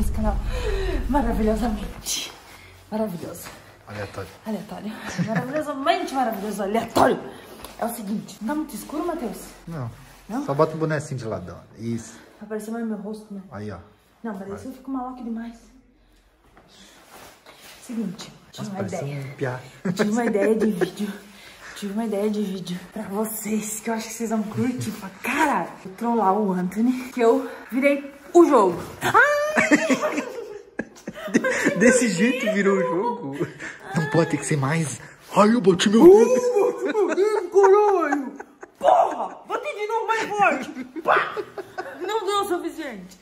nesse canal maravilhosamente maravilhoso. Aleatório. Aleatório. Maravilhosamente maravilhoso, aleatório. É o seguinte, não tá muito escuro, Matheus? Não. Não? Só bota o bonezinho de lado, ó. Isso. Vai aparecer mais meu rosto, né? Aí, ó. Não, mas isso eu fico maluco demais. Seguinte, tive uma ideia. Tive uma ideia de vídeo. Tive uma ideia de vídeo pra vocês, que eu acho que vocês vão curtir pra caralho. Vou trollar o Anthony, que eu virei o jogo. Desse jeito virou o jogo. Não pode ter que ser mais. Ai, eu bati meu dedo. Caralho! Porra! Bati de novo mais forte! Pá! Não deu o suficiente.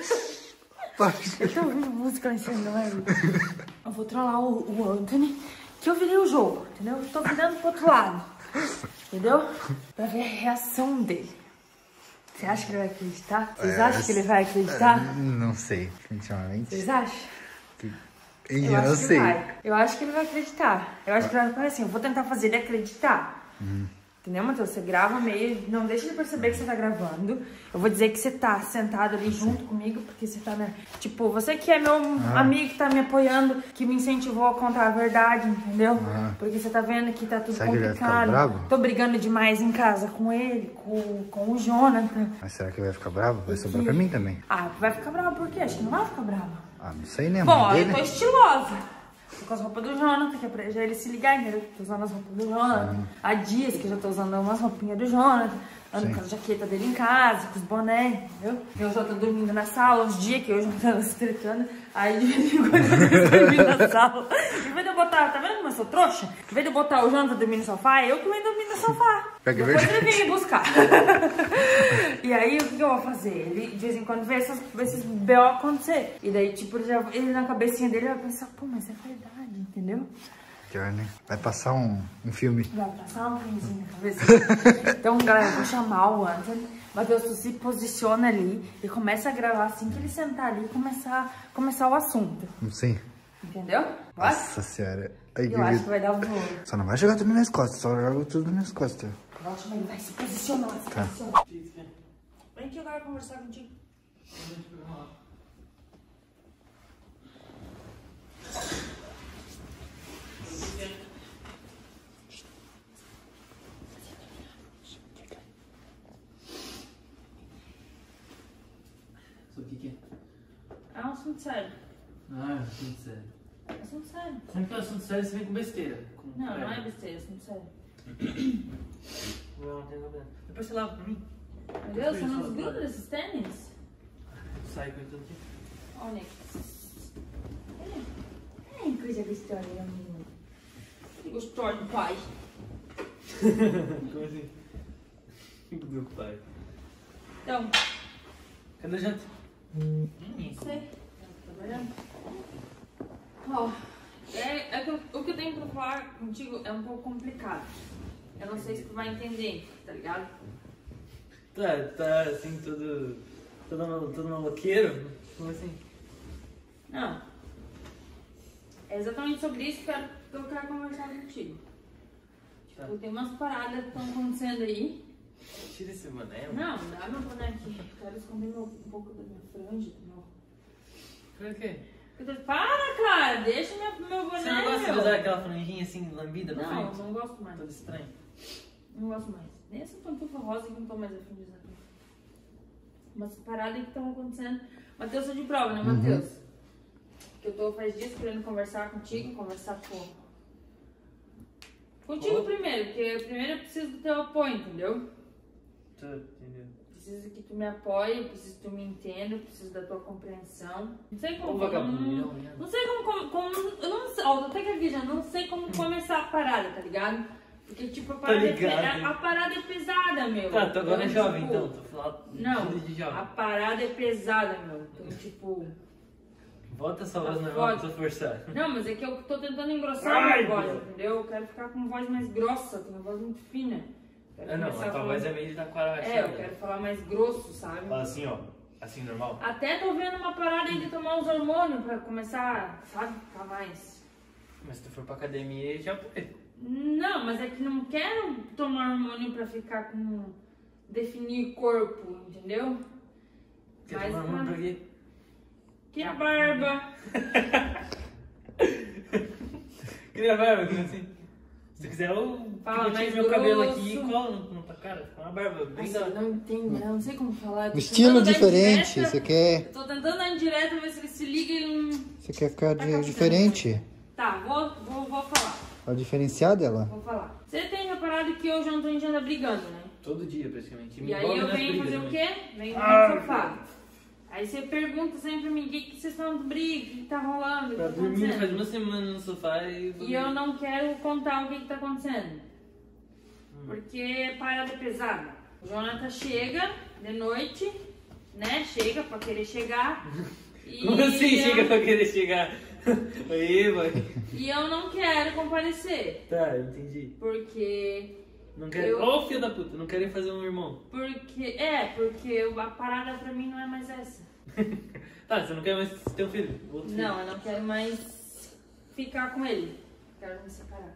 Eu tô ouvindo música lá em cima, não é? Eu vou trollar o Anthony, que eu virei o jogo, entendeu? Eu tô virando pro outro lado, entendeu? Pra ver a reação dele. Você acha que ele vai acreditar? Vocês acham que ele vai acreditar? Não sei, definitivamente. Vocês acham? Eu não sei. Eu acho que ele vai acreditar. Eu acho que ele vai falar assim, eu vou tentar fazer ele acreditar. Entendeu, Matheus? Você grava meio, não deixa ele perceber que você tá gravando. Eu vou dizer que você tá sentado ali junto comigo, porque você tá, né? Tipo, você que é meu amigo, que tá me apoiando, que me incentivou a contar a verdade, entendeu? Porque você tá vendo que tá tudo será complicado. Que ele vai ficar bravo? Tô brigando demais em casa com ele, com o Jonathan. Mas será que ele vai ficar bravo? Vai sobrar pra mim também. Ah, vai ficar bravo por quê? Acho que não vai ficar bravo. Ah, não sei, né? Bom, eu tô estilosa. Tô com as roupas do Jonathan, que é pra já ele se ligar, entendeu? Tô usando as roupas do Jonathan. Há dias que eu já tô usando umas roupinhas do Jonathan. Ando com a jaqueta dele em casa, com os bonés, entendeu? Eu já tô dormindo na sala, uns dias que eu já tava se tretando. Aí de vez em quando eu dormi na sala. Em vez de eu botar, tá vendo como eu sou trouxa? Em vez de eu botar o Jonathan dormir no sofá, eu que venho dormir no sofá. Depois ele vem me buscar. E aí, o que eu vou fazer? Ele, de vez em quando, vê esses B.O. acontecer. E daí, tipo, ele na cabecinha dele vai pensar, pô, mas é verdade, entendeu? Pior, né? Vai passar um filme. Vai passar um filmezinho na cabeça. Então, galera, eu vou chamar o Anthony. Matheus, tu se posiciona ali e começa a gravar assim que ele sentar ali e começar o assunto. Sim. Entendeu? Nossa senhora. Ai, eu acho que vai dar um bom. Só não vai jogar tudo nas minhas costas, só joga tudo nas minhas costas. Ótimo, ele vai se posicionar, Tá. Vem aqui agora conversar contigo. O que é? É um assunto sério. Ah, é assunto sério. É assunto sério. Sempre que é assunto sério, você vem com besteira. Não, não é besteira, é assunto sério. Não tem problema. Depois você lava pra mim. Meu Deus, você não desgruda desses tênis? Sai com tudo aqui. Olha. Ai, coisa gostosa, menino. Que gostoso, pai. Como assim? Do pai. Então. Cadê a janta? Não sei. Tá trabalhando? Ó, o que eu tenho pra falar contigo é um pouco complicado. Eu não sei se tu vai entender, tá ligado? Tá assim, todo maloqueiro? Como assim? Não. É exatamente sobre isso que eu quero conversar contigo. Tá. Tipo, tem umas paradas que estão acontecendo aí. Tira esse boné. Não, dá meu boné aqui. Eu quero esconder um pouco da minha franja. Por quê? Para, cara! Deixa meu boné. Você não gosta de usar aquela franjinha assim, lambida na Não, frente? não gosto mais. Todo estranho. Não gosto mais. Nem essa pantufa rosa que não tô mais afim de usar. Umas paradas que estão acontecendo. Matheus, sou de prova, né, Matheus? Que eu tô faz dias querendo conversar contigo, conversar contigo primeiro, porque primeiro eu preciso do teu apoio, entendeu? Entendeu? Preciso que tu me apoie, preciso que tu me entenda, preciso da tua compreensão. Não sei como. Ô, vagabundo, não sei como. Eu não sei, ó, até que aqui já não sei como começar a parada, tá ligado? Porque, tipo, a parada é pesada, meu. Tá, tu agora é jovem, tipo, então. Tô falando não, de jovem. a parada é pesada, meu. Então, tipo... Volta essa voz normal pra tu forçar. Não, mas é que eu tô tentando engrossar a minha voz, entendeu? Eu quero ficar com voz mais grossa, tenho uma voz muito fina. Não, a tua voz é meio de taquara. É, eu quero falar mais grosso, sabe? Fala assim, ó. Assim, normal. Até tô vendo uma parada aí de tomar os hormônios pra começar, sabe? Ficar mais... Mas se tu for pra academia, já foi. Não, mas é que não quero tomar hormônio pra ficar com... definir corpo, entendeu? Quer tomar hormônio pra quê? Queria barba. Queria barba, como assim? Se tu quiser, eu Fala mais meu cabelo grosso. aqui e colo na tua cara. Fica uma barba bem Nossa, eu não entendo, eu não sei como falar. Eu tô Um estilo tentando dar diferente, indireta. você quer... Eu tô tentando dar indireta, ver se ele se liga e ele não... Você quer ficar Tá captando. diferente? Tá, vou falar. Pra diferenciar dela? Vou falar. Você tem reparado que eu já não tô anda brigando, né? todo dia praticamente. E aí eu venho fazer o quê? Venho no sofá. Aí você pergunta sempre pra mim, o que vocês estão de briga, o que tá rolando, o que Tá tá dormindo faz acontecendo? uma semana no sofá e Eu não quero contar o que tá acontecendo. Porque é parada pesada. O Jonathan chega de noite, né? Chega pra querer chegar. E Como assim chega pra querer chegar? Aí, mãe. E eu não quero comparecer. Tá, eu entendi. Porque... Não quero... Ô, filho da puta, não querem fazer um irmão. Porque a parada pra mim não é mais essa. Tá, você não quer mais ter um filho? Outro filho. Não, eu não quero mais ficar com ele. Quero me separar.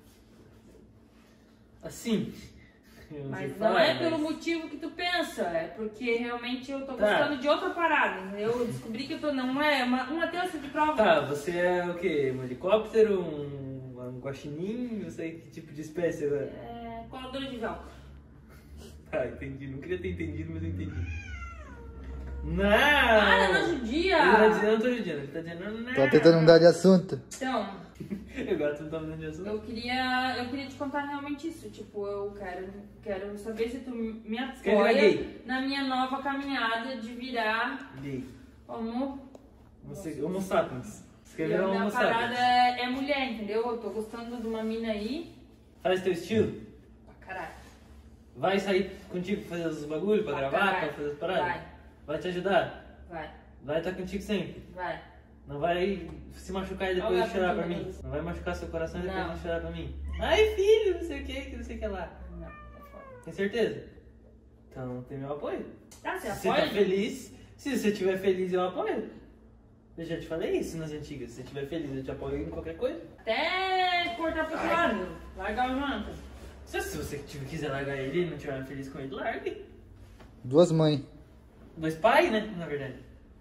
Assim? Eu Mas sei não falar, é pelo mas- motivo que tu pensa, é porque realmente eu tô Tá. gostando de outra parada, entendeu? Eu descobri que eu tô, não é uma terça de prova. Tá, você é o quê? Um helicóptero? Um guaxinim? Não sei que tipo de espécie, né? É, coladora de velcro. Tá, entendi. Não queria ter entendido, mas eu entendi. Não! Ah, não judia! Ele tá dizendo, eu não tô judiando, ele tá dizendo não. Tá tentando mudar de assunto. Então, Agora tu não tá mudando de assunto. eu queria te contar realmente isso. Tipo, eu quero saber se tu me virar apoia gay? na minha nova caminhada de virar Gay. como... Homo sapiens. Você quer virar um minha homo parada sapiens? é mulher, entendeu? Eu tô gostando de uma mina aí. Faz teu estilo? Pra caralho. Vai sair contigo pra fazer os bagulhos, pra Pra gravar, caralho. pra fazer as paradas? Vai. Vai te ajudar? Vai, Vai estar contigo sempre? vai. Não vai se machucar e depois Olha, chorar pra tá mim? tudo. Não vai machucar seu coração e depois Não. chorar pra mim? Ai, filho, não sei o que não sei o que lá. Não, é foda. Tem certeza? Então tem meu apoio. Tá, você Se você apoia? tá feliz, se você estiver feliz, eu apoio. Eu já te falei isso nas antigas. Se você estiver feliz, eu te apoio em qualquer coisa. Até cortar pro outro lado. Largar o Jonathan. Se você quiser largar ele e não estiver feliz com ele, largue. Duas mães. Dois pais, né? Na verdade.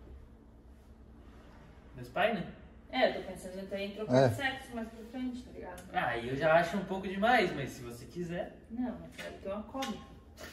Dois pais, né? É, eu tô pensando até em trocar É. de sexo mais pra frente, tá ligado? Ah, eu já acho um pouco demais, mas se você quiser. Não, mas quero ter uma cómica.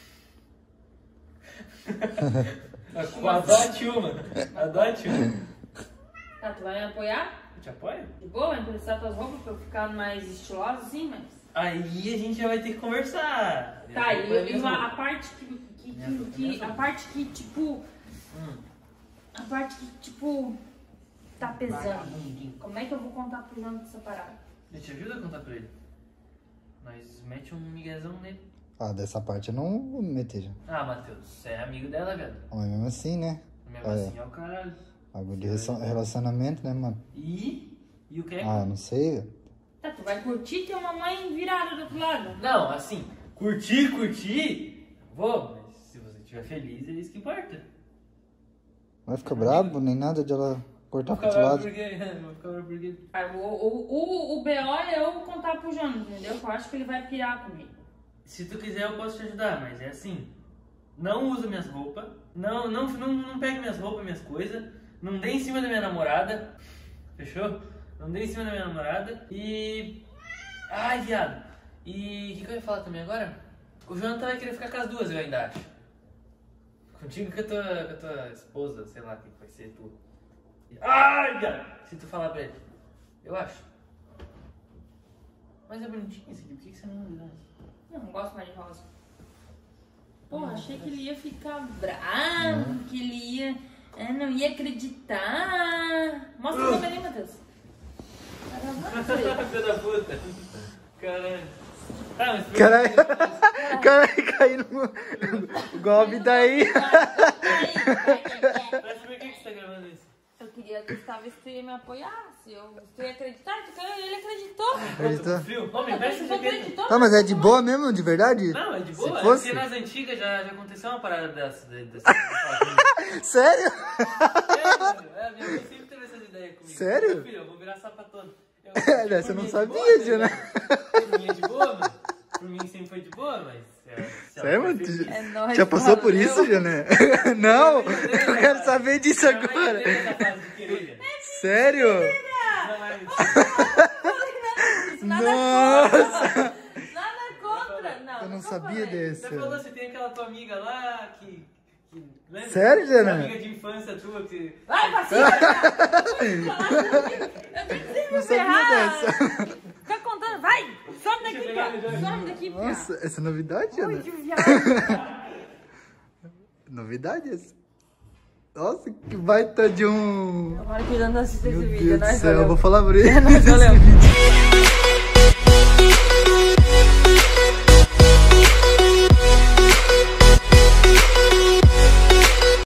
Adote uma. Adote uma. Tá, tu vai me apoiar? Eu te apoio? De boa? Vai emprestar tuas roupas pra eu ficar mais estilosa assim, mas... Aí a gente já vai ter que conversar. Tá, Eu vou- a parte a parte que, tipo... A parte que, tipo... Tá pesando. Como é que eu vou contar pro Jonathan essa parada? Eu te ajudo a contar pra ele. Nós mete um miguezão nele. Ah, dessa parte eu não vou me meter já. Ah, Matheus, você é amigo dela, velho. Mas mesmo assim, né? Mesmo Olha. assim é o caralho. Algo de relacionamento, né, mano? E o que? Ah, não sei, velho. Tá, tu vai curtir ter uma mãe virada do outro lado? Não, assim, curtir, vou, mas se você estiver feliz, é isso que importa. Vai ficar brabo, nem nada de ela cortar Vou pro ficar outro bravo lado. vou ficar bravo porque... Ah, o BO é eu contar pro Jonathan, entendeu? Eu acho que ele vai pirar comigo. Se tu quiser, eu posso te ajudar, mas é assim. Não usa minhas roupas, não pegue minhas roupas, minhas coisas, não dê em cima da minha namorada, fechou? Não dê em cima da minha namorada e... Ai, viado. E o que eu ia falar também agora? O Jonathan vai querer ficar com as duas, eu ainda acho. Contigo com a tua esposa, sei lá o que vai ser tu. Ai, viado. Se tu falar pra ele. Eu acho. Mas é bonitinho esse aqui, por que você não usa? Eu não gosto mais de rosa. Porra, achei que ele ia ficar bravo, que ele ia... não ia acreditar. Mostra o cabelinho, Matheus. Tá gravando isso aí. Filho da puta. Caralho. Tá, mas por Caralho, caralho, caiu no golpe daí. Mas por que você tá gravando isso? Eu queria testar ver se tu ia me apoiar, se tu ia acreditar. Ele acreditou. Acreditou? Fio, homem, veste Tu essa jaqueta. acreditou? Tá, mas é de boa mesmo, de verdade? Não, é de boa. Se fosse? É porque nas antigas já aconteceu uma parada dessa. Sério? É, minha mãe sempre teve essas ideias comigo. Sério? Meu filho, eu vou virar sapatona. Dessa eu não Por mim é de sabia, boa, Gil, né? Por mim é de boa, mas... Por mim sempre foi de boa, mas Sério, mano? É nóis, Já passou por valeu. isso, Jané? Não, eu quero saber disso agora. Sério? Nossa! Nada contra. Não, Eu não tô sabia falando. desse. Você falou, você tem aquela tua amiga lá que lembra? Sério, Tua Jané? amiga de infância tua que... Vai pra cima, cara. Eu tenho que sempre Não sabia ferrar. dessa. Fica contando, vai. Some daqui, cara. Some daqui, cara. Nossa, essa é novidade, Ui, Jané? que viagem. Novidade essa? Nossa, que baita de um... Tomara que o Dan não assista esse Meu vídeo. Deus do Nós céu, eu valeu. vou falar pra ele. Nós valeu. esse vídeo.